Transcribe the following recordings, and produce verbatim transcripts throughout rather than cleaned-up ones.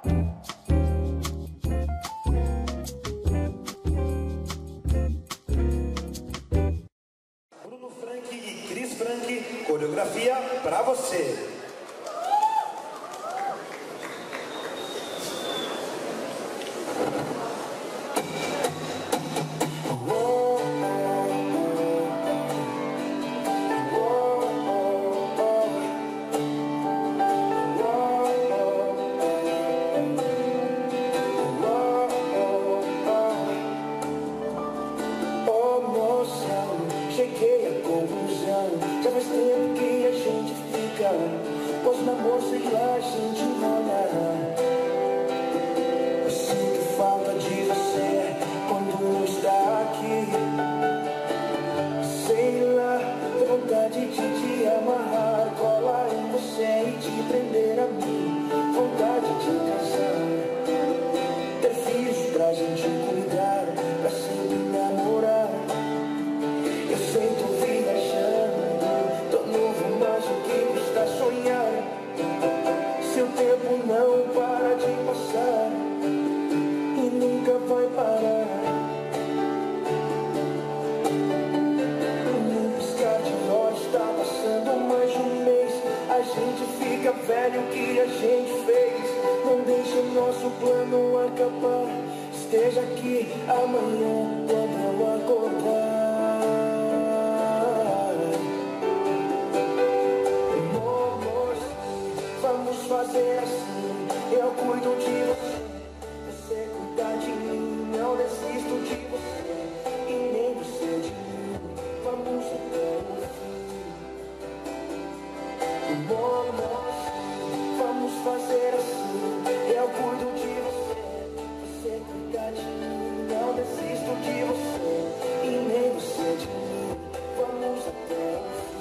Bruno Frank e Cris Frank, coreografia pra você. Cheguei à conclusão, já faz tempo que a gente fica, pois na moça e lá a gente rola. Eu sinto falta de você quando não está aqui. Sei lá, tenho vontade de te amarrar, colar em você e te prender a mim. Vontade de casar, ter filhos pra gente cuidar, pra sempre namorar. Eu sei, tô viajando, tô novo, mas o que custa sonhar? Seu tempo não para de passar e nunca vai parar. Num piscar de olhos tá passando mais de um mês. A gente fica velho, o que a gente fez? Não deixe o nosso plano acabar. Esteja aqui amanhã quando eu acordar. Vamos fazer assim, eu cuido de você, você cuida de mim, não desisto de você, e nem você de mim, vamos até o fim. Vamos fazer assim, eu cuido de você, você cuida de mim, não desisto de você, e nem você de mim, vamos até o fim.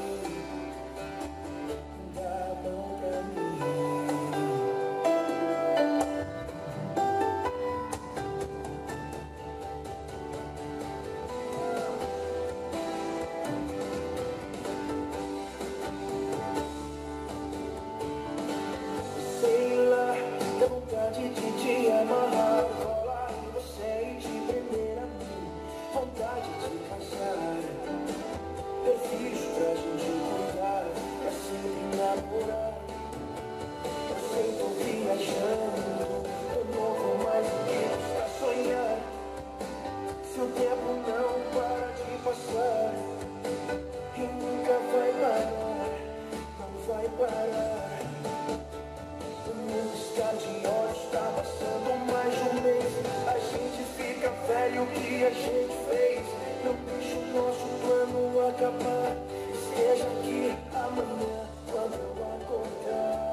Sei lá, dá vontade de te amarrar, colar em você e te prender a mim. Vontade de casar, ter filhos pra gente cuidar, pra sempre namorar. Eu sei, tô viajando, tô novo, mas o que custa sonhar? Seu tempo não para de passar e nunca vai parar, não vai parar. Num piscar de olhos tá passando mais de um mês. A gente fica velho, o que a gente fez? Não deixa o nosso plano acabar. Esteja aqui amanhã quando eu acordar.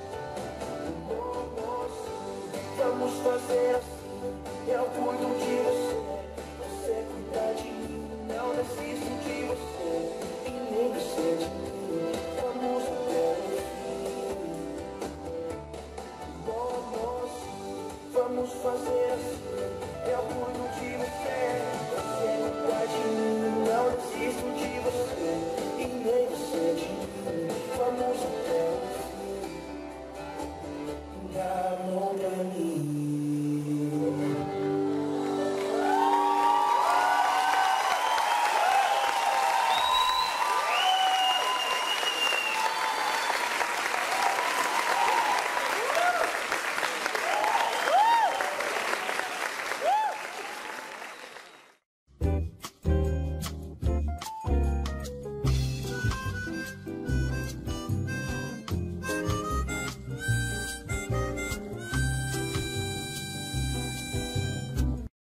Vamos fazer assim, eu cuido de você.